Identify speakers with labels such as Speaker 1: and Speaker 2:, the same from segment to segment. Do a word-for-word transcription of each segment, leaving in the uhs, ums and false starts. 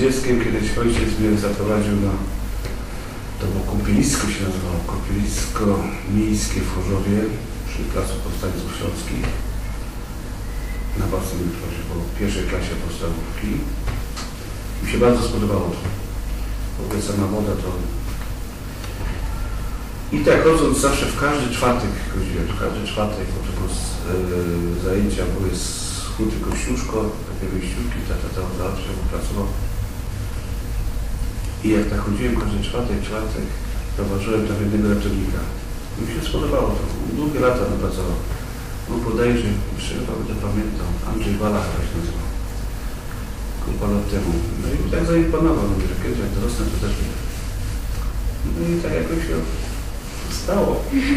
Speaker 1: dzieckiem, kiedyś ojciec mnie zaprowadził na, to było kąpielisko się nazywało, kąpielisko miejskie w Chorzowie przy placu Powstańców Śląskich. Na własnym proszę, było w pierwszej klasie podstawówki. Mi się bardzo spodobało to. W ogóle sama woda to... I tak chodząc zawsze w każdy czwartek chodziłem, w każdy czwartek, bo to było z, yy, zajęcia były z huty Kościuszko, takie wyjściówki, ta, ta, ta, ta, ta, pracował. I jak tak chodziłem każdy czwartek, czwartek, zauważyłem tam jednego ratownika. Mi się spodobało to, długie lata on pracował. On bodajże, jeszcze chyba będę pamiętał, Andrzej Balach się nazywał. Kilka lat temu. No i tak zaimponował, mówię, że kiedyś jak dorosnę, to też nie. No i tak jakoś się stało.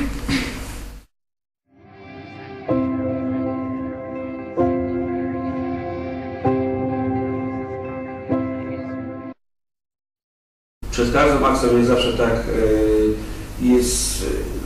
Speaker 1: Przed każdą akcją jest zawsze tak, jest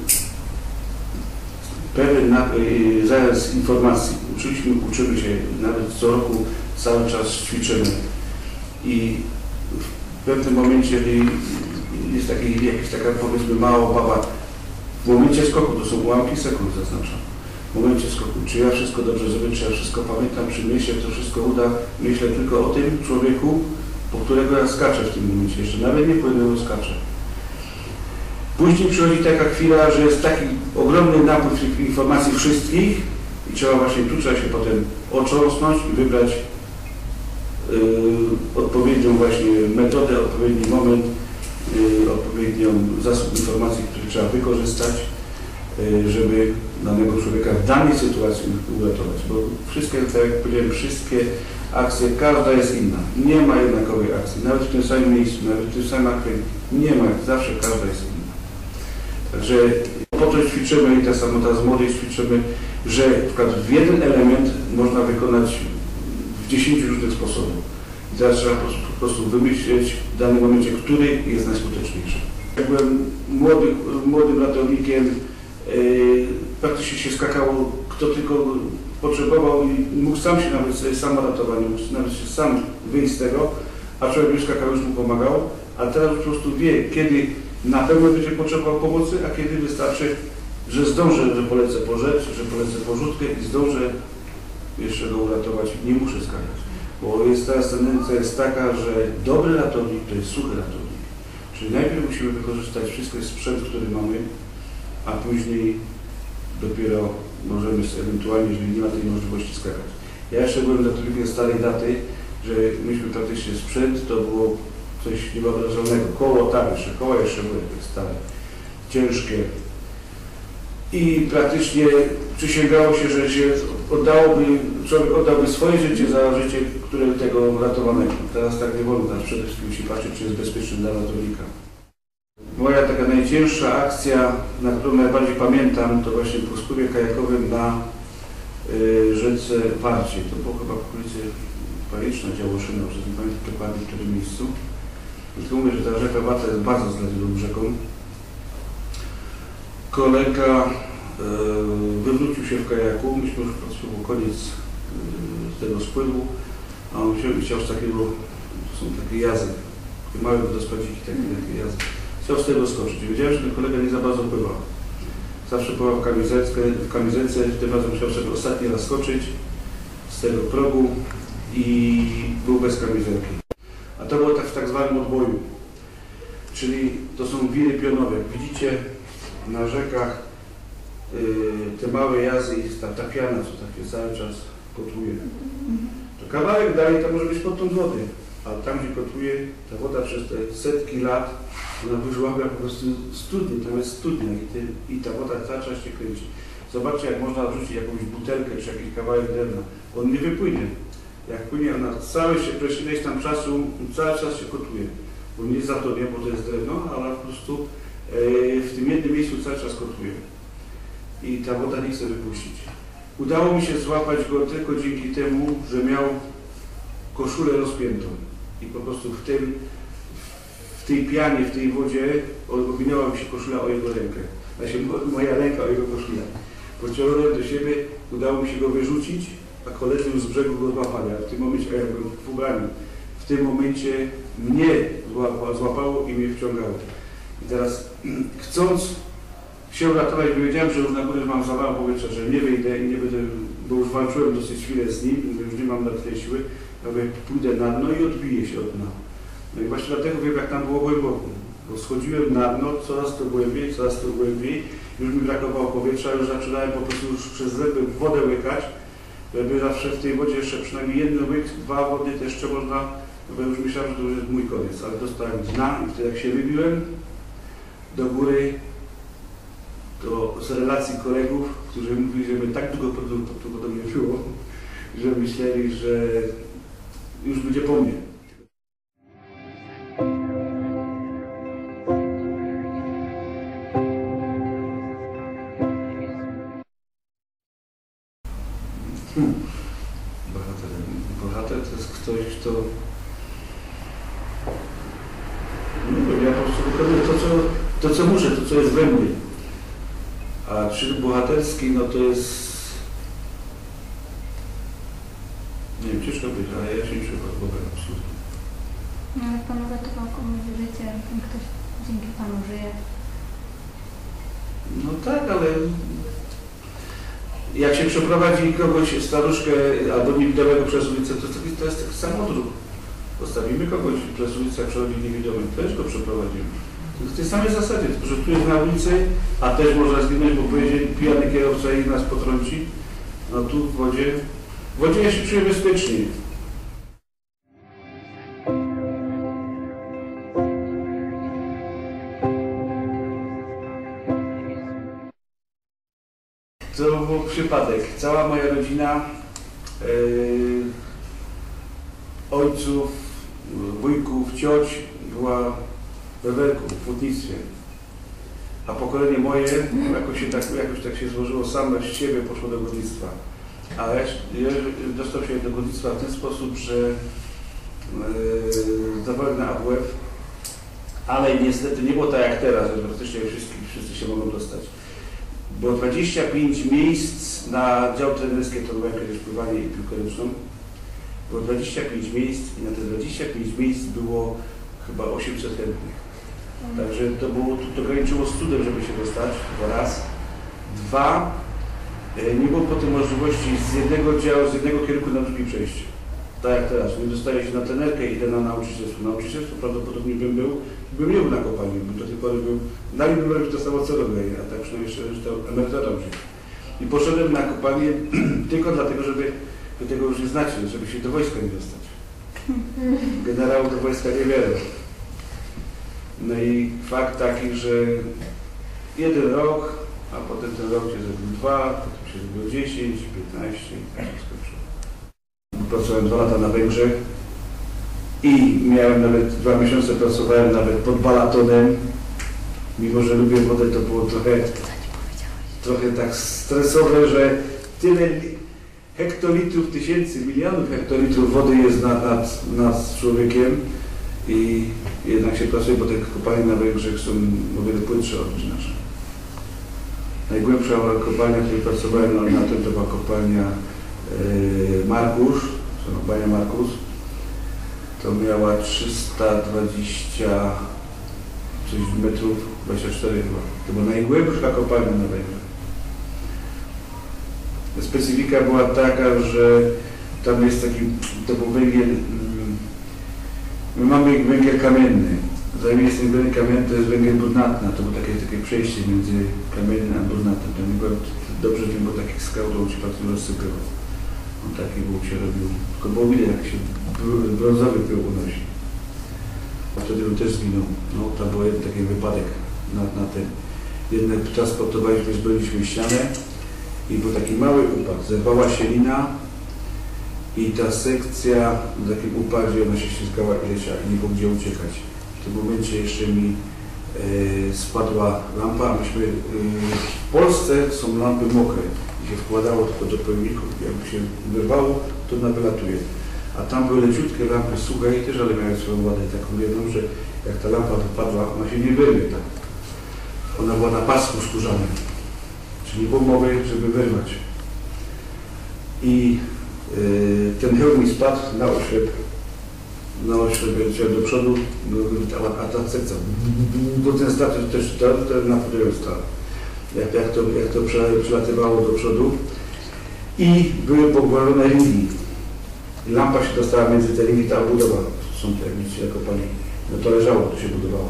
Speaker 1: pewien zaraz informacji. Uczyliśmy, uczymy się, nawet co roku cały czas ćwiczymy. I w pewnym momencie jest taki, jakaś taka, powiedzmy, mała obawa. W momencie skoku, to są ułamki sekund, zaznaczam. W momencie skoku, czy ja wszystko dobrze zrobię, czy ja wszystko pamiętam, czy mnie się to wszystko uda. Myślę tylko o tym człowieku, po którego ja skaczę w tym momencie. Jeszcze nawet nie płynęło skaczę. Później przychodzi taka chwila, że jest taki ogromny napływ tych informacji wszystkich i trzeba właśnie, tu trzeba się potem otrząsnąć i wybrać yy, odpowiednią właśnie metodę, odpowiedni moment, yy, odpowiednią zasób informacji, który trzeba wykorzystać, yy, żeby danego człowieka w danej sytuacji uratować. Bo wszystkie, tak jak powiedziałem, wszystkie akcje, każda jest inna. Nie ma jednakowej akcji. Nawet w tym samym miejscu, nawet w tym samym akwie nie ma. Zawsze każda jest inna. Także po to ćwiczymy i tak samo teraz młodych ćwiczymy, że na przykład w jeden element można wykonać w dziesięciu różnych sposobów. I teraz trzeba po prostu wymyśleć w danym momencie, który jest najskuteczniejszy. Jak byłem młody, młodym ratownikiem, yy, praktycznie się skakało, kto tylko potrzebował i mógł sam się nawet sobie sam ratować, mógł nawet się sam wyjść z tego, a człowiek już skakał, już mu pomagał, a teraz po prostu wie, kiedy na pewno będzie potrzebował pomocy, a kiedy wystarczy, że zdążę, że polecę po rzecz, że polecę po rzutkę i zdążę jeszcze go uratować, nie muszę skakać. Bo jest teraz tendencja jest taka, że dobry ratownik to jest suchy ratownik. Czyli najpierw musimy wykorzystać wszystko sprzęt, który mamy, a później dopiero możemy ewentualnie, jeżeli nie ma tej możliwości, skakać. Ja jeszcze byłem ratownikiem starej daty, że myśmy praktycznie sprzęt, to było coś niewyobrażalnego. Koło, tak, jeszcze koła jeszcze były stare, ciężkie. I praktycznie przysięgało się, że się oddałoby, człowiek oddałby swoje życie za życie, które tego ratowanego. Teraz tak nie wolno, teraz przede wszystkim musi patrzeć, czy jest bezpieczny dla ratownika. Moja taka najcięższa akcja, na którą najbardziej pamiętam, to właśnie po spływie kajakowym na y, rzece Warcie. To było chyba w okolicy Pajeczna, Działoszyna, już nie pamiętam dokładnie w którym miejscu. I tylko mówię, że ta rzeka Warta jest bardzo zlewną rzeką. Kolega y, wywrócił się w kajaku, myśmy już po był koniec y, tego spływu, a on chciał, chciał z takiego, to są takie jazy, takie małe wodospadziki, takie, takie jazy. Chciał z tego skoczyć. Wiedziałem, że ten kolega nie za bardzo pływał. Zawsze pływał w kamizelce, w kamizelce, tym razem musiał sobie ostatni raz skoczyć z tego progu i był bez kamizelki. A to było tak w tak zwanym odboju. Czyli to są wiry pionowe. Jak widzicie na rzekach yy, te małe jazy i ta, ta piana, co takie cały czas kotuje. To kawałek dalej to może być podtąd wody. A tam, gdzie kotuje, ta woda przez te setki lat, ona wyżłabia po prostu studnie, tam jest studnia i, ty, i ta woda cały czas się kręci. Zobaczcie, jak można wrzucić jakąś butelkę czy jakiś kawałek drewna. On nie wypłynie. Jak płynie, ona cały się, przez ileś tam czasu, cały czas się kotuje. Bo nie zatonie, bo to jest drewno, ale po prostu e, w tym jednym miejscu cały czas kotuje. I ta woda nie chce wypuścić. Udało mi się złapać go tylko dzięki temu, że miał koszulę rozpiętą. I po prostu w tym, w tej pianie, w tej wodzie owinęła mi się koszula o jego rękę. Znaczy moja ręka o jego koszulę. Pociągnąłem do siebie, udało mi się go wyrzucić, a koledzy już z brzegu go złapali. A w tym momencie ja byłem w ubraniu. W w tym momencie mnie złapało i mnie wciągało. I teraz chcąc się uratować, wiedziałem, że już na górę mam za mało powietrza, że nie wyjdę i nie będę, bo już walczyłem dosyć chwilę z nim, już nie mam na tyle siły, ja mówię, pójdę na dno i odbiję się od dna. No i właśnie dlatego wiem, jak tam było głęboko, bo schodziłem na dno coraz to głębiej, coraz to głębiej, już mi brakowało powietrza, już zaczynałem po prostu już przez zęby wodę łykać, żeby zawsze w tej wodzie jeszcze przynajmniej jeden łyk, dwa wody też jeszcze można, bo już myślałem, że to już jest mój koniec, ale dostałem dna i wtedy jak się wybiłem do góry, to z relacji kolegów, którzy mówili, że my tak długo prawdopodobnie było, że myśleli, że już będzie po mnie. Hmm. Bohater. Bohater to jest ktoś, kto nie wiem, ja po prostu wykonuję to, co, to, co muszę, to, co jest we mnie. A czyn bohaterski, no to jest, nie wiem, ciężko być, ale ja się nie czuję pod Bogiem, absolutnie.
Speaker 2: No ale Pan uratował komuś życie, ten ktoś dzięki Panu żyje.
Speaker 1: No tak, ale jak się przeprowadzi kogoś, staruszkę albo niewidomego przez ulicę, to, to jest taki samodruk. Postawimy kogoś przez ulicę, jak przechodzi niewidomy, też go przeprowadzimy. W tej samej zasadzie, tylko że tu jest na ulicy, a też można zginąć, bo pojedzie pijany kierowca i nas potrąci. No tu w wodzie, w wodzie ja się czuję bezpiecznie. To był przypadek. Cała moja rodzina, yy, ojców, wujków, cioć była we Werku, w hutnictwie. A pokolenie moje jakoś, się tak, jakoś tak się złożyło, same z siebie poszło do górnictwa. A ja, ja dostał się do górnictwa w ten sposób, że yy, zdawałem na A W F, ale niestety nie było tak jak teraz, że praktycznie wszyscy, wszyscy się mogą dostać. Było dwadzieścia pięć miejsc na dział trenerski, to byłem kiedyś pływanie i piłkę ręczną. Było dwadzieścia pięć miejsc i na te dwadzieścia pięć miejsc było chyba osiemset chętnych. Także to było, to graniczyło z cudem, żeby się dostać, to raz. Dwa, nie było potem możliwości z jednego działu, z jednego kierunku na drugi przejść. Tak jak teraz, nie dostaję się na trenerkę i idę na nauczycielstwo. Nauczycielstwo prawdopodobnie bym był, bym nie był na kopalni, bym do tej pory był, dalej bym robił to samo co robię, a tak przynajmniej jeszcze to emeryturą żyć. I poszedłem na kopalnię tylko dlatego, żeby, wy tego już nie znacie, żeby się do wojska nie dostać. Generałów do wojska nie wiele. No i fakt taki, że jeden rok, a potem ten rok się zrobił dwa, potem się zrobiło dziesięć, piętnaście i tak się skończyło. Pracowałem dwa lata na Węgrzech i miałem nawet dwa miesiące, pracowałem nawet pod balatonem. Mimo że lubię wodę, to było trochę, trochę tak stresowe, że tyle hektolitrów, tysięcy, milionów hektolitrów wody jest nad, nad, nad człowiekiem i jednak się pracuje, bo te kopalnie na Węgrzech są o wiele płytsze od nasze. Najgłębsza kopalnia, w której pracowałem na, na tym, to była kopalnia yy, Markusz, kopalnia Markus. To miała trzysta dwadzieścia coś metrów, dwadzieścia cztery chyba. To była najgłębsza kopalnia na Węgrzech. Specyfika była taka, że tam jest taki, to był węgiel, my mamy węgiel kamienny. Zamiast ten węgiel kamienny to jest węgiel brunatny, to było takie, takie przejście między kamiennym a brunatnym. To nie było, dobrze wiem, bo takich skał to się bardzo rozsypywał. On taki był, się robił, tylko było widać, jak się brązowy pył unosi. A wtedy on też zginął. No, tam był jeden taki wypadek na, na ten. Jednak transportowaliśmy, zbraliśmy ścianę i był taki mały upad. Zerwała się lina i ta sekcja w takim upadzie, ona się ściskała i leciała i nie było gdzie uciekać. W tym momencie jeszcze mi e, spadła lampa, a myśmy, e, w Polsce są lampy mokre i się wkładało tylko do pojemników, jakby się wyrwało, to ona wylatuje. A tam były leciutkie lampy suche i też, ale miały swoją wadę taką jedną, że jak ta lampa wypadła, ona się nie wyrwie tak. Ona była na pasku skórzanym, czyli nie było mowy, żeby wyrwać. I yy, ten hełm mi spadł na oślep no się do przodu, a, a ta sekcja, bo ten status też to, to naprawdę stał. Jak, jak to, jak to przelatywało do przodu i były pogwałcone ringi. Lampa się dostała między te ringi, ta budowa, są te, jak widzicie, jako pani, no to leżało, to się budowało.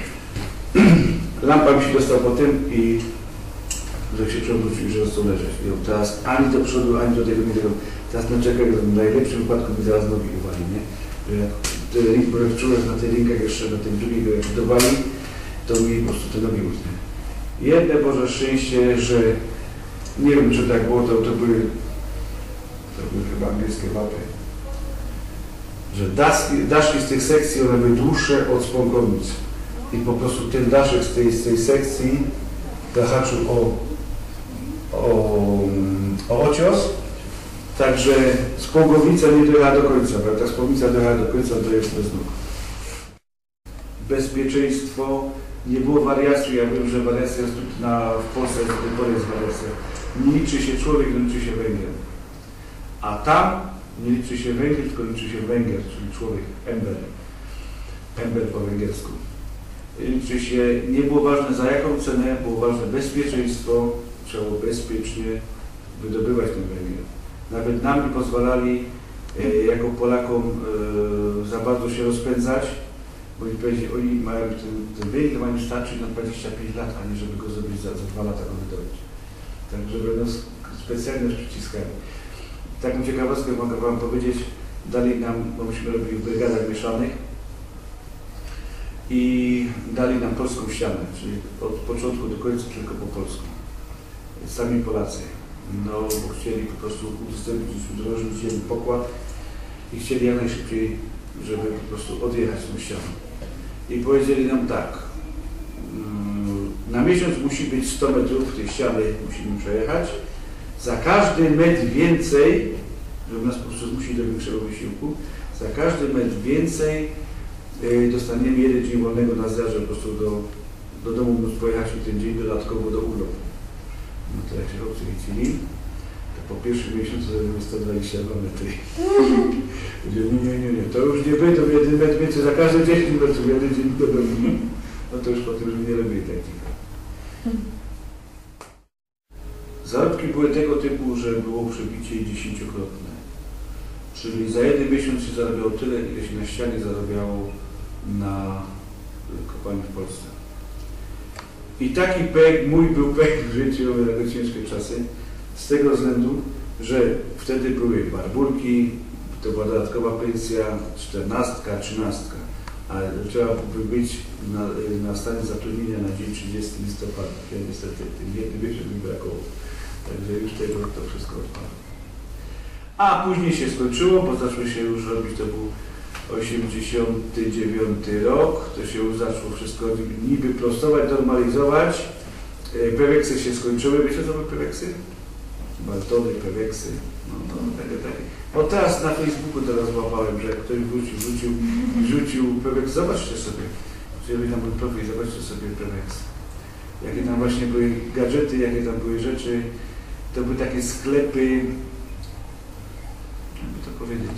Speaker 1: Lampa mi się dostała po tym i że się przewrócił, że został leżeć. I teraz ani do przodu, ani do tego nie tego. Teraz na czekach, w najlepszym wypadku mi zaraz nogi uwali, nie? Bo jak czułem na tych linkach jeszcze, na tym drugim, jak dowali, to mi po prostu te nogi usnęły. Jedne Boże szczęście, że nie wiem, czy tak było, to, to były to były chyba angielskie wapy, że daski, daszki z tych sekcji, one były dłuższe od spąkowic i po prostu ten daszek z tej, z tej sekcji zahaczył o, o, o ocios, także spąkowica nie dojechała do końca, bo jak ta spąkowica dojechała do końca, to jest bez nóg. Bezpieczeństwo. Nie było wariacji, ja wiem, że wariacja jest na, w Polsce do tej pory jest wariacja. Nie liczy się człowiek, nie liczy się węgiel. A tam nie liczy się węgiel, tylko liczy się węgiel, czyli człowiek, ember. Ember po węgiersku. Liczy się, nie było ważne za jaką cenę, było ważne bezpieczeństwo, trzeba było bezpiecznie wydobywać ten węgiel. Nawet nam nie pozwalali e, jako Polakom e, za bardzo się rozpędzać, bo oni powiedzieli, oni mają ten, ten węgiel mają starczyć na dwadzieścia pięć lat, a nie żeby go zrobić za, za dwa lata go wydobyć. Tak, żeby nas specjalnie nas przyciskali. Taką ciekawostkę mogę wam powiedzieć, dali nam, bo myśmy robili w brygadach mieszanych i dali nam polską ścianę, czyli od początku do końca tylko po polsku. Sami Polacy. No, bo chcieli po prostu udostępnić, udrożyć ziemi pokład i chcieli jak najszybciej, żeby po prostu odjechać tą ścianą. I powiedzieli nam tak, na miesiąc musi być sto metrów tej ściany, musimy przejechać. Za każdy metr więcej, żeby nas po prostu zmusić do większego wysiłku, za każdy metr więcej yy, dostaniemy jeden dzień wolnego na zjarze, po prostu do, do domu móc pojechać i ten dzień dodatkowo do urlopu. No to jak się chłopcy chcieli, to po pierwszym miesiącu zrobimy sto dwadzieścia dwa metry. Nie, nie, nie, nie, to już nie będą jeden metr więcej, za każdy dziesięć metrów, jeden dzień do domu. No to już potem już nie robili takich. Zarobki były tego typu, że było przebicie dziesięciokrotne. Czyli za jeden miesiąc się zarabiało tyle, ile się na ścianie zarabiało na kopalni w Polsce. I taki pek, mój był pek w życiu, jako ciężkie czasy, z tego względu, że wtedy były barbulki, to była dodatkowa pensja, czternastka, trzynastka, ale trzeba by być na, na stanie zatrudnienia na dzień trzydziesty listopada. Ja niestety ten jedny miesiąc mi brakowało, także już tego to wszystko odpadło. A później się skończyło, bo zaczęło się już robić, to był osiemdziesiąty dziewiąty rok, to się już zaczęło wszystko niby prostować, normalizować. Peweksy się skończyły, wiecie co były peweksy? Baltony, peweksy, no, no takie, takie. No teraz na Facebooku teraz złapałem, że jak ktoś wrzucił, wrzucił, wrzucił peweks, zobaczcie sobie, jeżeli tam był profil, zobaczcie sobie peweks. Jakie tam właśnie były gadżety, jakie tam były rzeczy, to były takie sklepy, jakby to powiedzieć,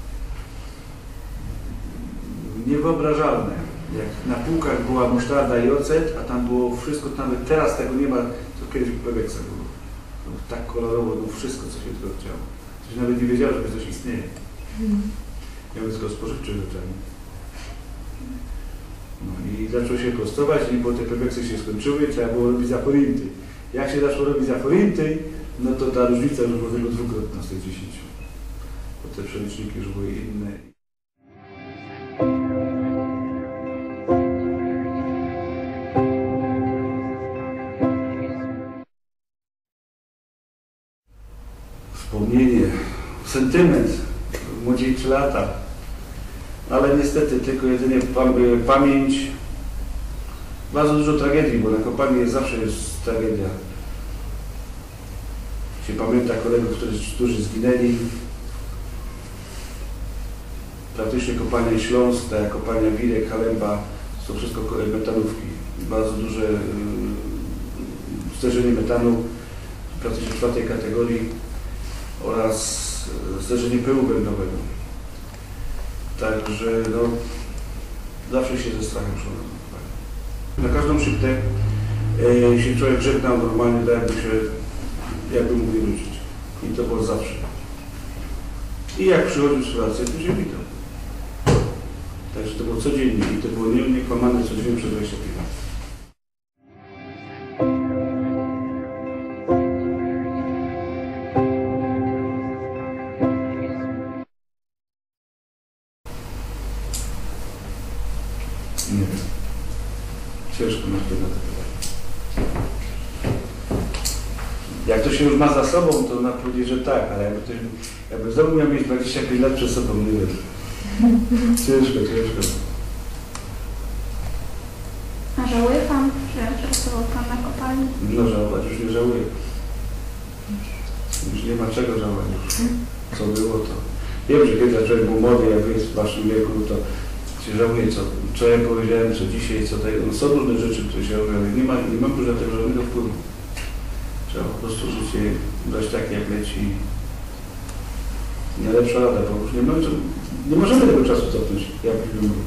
Speaker 1: niewyobrażalne. Jak na półkach była musztarda i ocet, a tam było wszystko, nawet teraz tego nie ma, to kiedyś peweksa było. No, tak kolorowo, no wszystko, co się tylko chciało. Coś nawet nie wiedziałem, że coś istnieje. Mm. Ja mówię tylko spożywczych rzeczami. No i zaczął się prostować i bo te peweksy się skończyły, trzeba było robić zaporinty. Jak się zaczęło robić zaporinty, no to ta różnica już była tylko dwukrotna z tych dziesięciu. Bo te przeliczniki już były inne. Wspomnienie, sentyment, młodzieńcze lata, ale niestety tylko jedynie pamięć, bardzo dużo tragedii, bo na kopalni jest, zawsze jest tragedia. Się pamięta kolegów, którzy, którzy zginęli. Praktycznie kopalnia Śląsk, ta kopalnia Wirek, Halemba, to są wszystko metanówki. Bardzo duże yy, zderzenie metanu, praktycznie czwartej kategorii oraz zderzenie pyłu węglowego. Także no, zawsze się ze strachem szło. Na każdą szybkę e, się człowiek żegnał normalnie, tak jakby się, jakby mógł wrócić. I to było zawsze. I jak przychodził z pracy, to się witał. Także to było codziennie i to było nie, niekłamane codziennie przez dwadzieścia pięć lat. Nie wiem. Ciężko na to pytanie. Jak to się już ma za sobą, to na powiedzieć, że tak, ale jakby, to, jakby znowu miał mieć dwadzieścia pięć lat przed sobą, nie wiem. Ciężko, ciężko.
Speaker 2: A żałuje Pan, że pracował Pan na kopalni?
Speaker 1: No żałować już nie żałuję. Już nie ma czego żałować już. Co było to. Wiem, że kiedy człowiek był młody, jak jest w waszym wieku, to się żałuje, co, co ja powiedziałem, co dzisiaj, co tego. No są różne rzeczy, które się robią. Nie ma, nie mam już na tego żadnego wpływu. Trzeba po prostu życie brać takie, jak leci. Najlepsza rada, bo już nie, ma, nie możemy tego czasu cofnąć, jakbyśmy mogli.